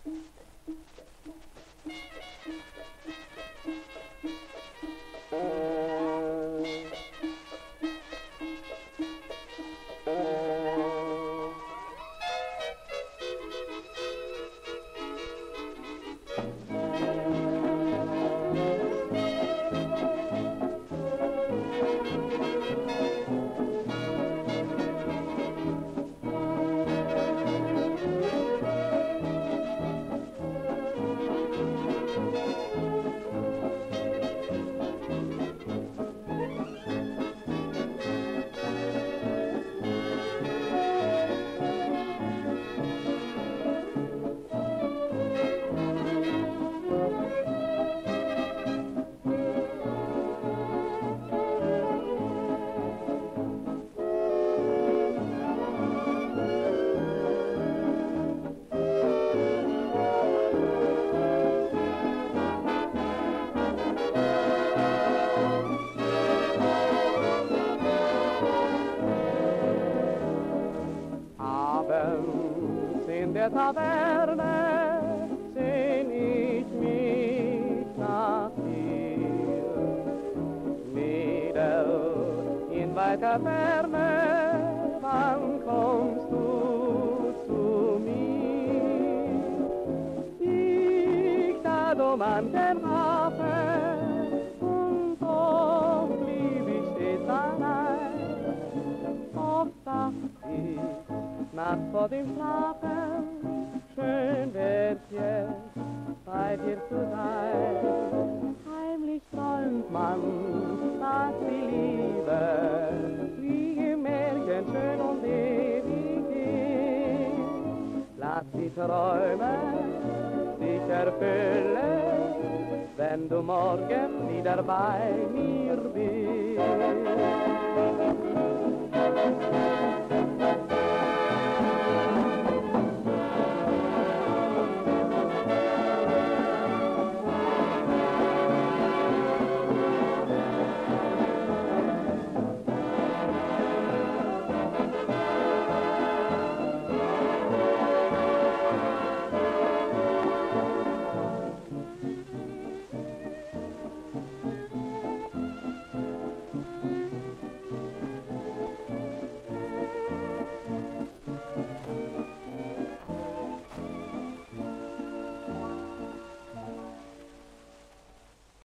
In der Taverne sehn ich mich nach dir. Nieder in weiter Ferne, wann kommst du zu mir? Ich tat an den Hafen und doch blieb ich stets allein. Oft dacht ich, nachts vor dem Schlafen, schön wär's jetzt, bei dir zu sein. Heimlich träumt man, dass die Liebe, wie im Märchen schön und ewig ist. Lass die Träume sich erfüllen, wenn du morgen wieder bei mir bist.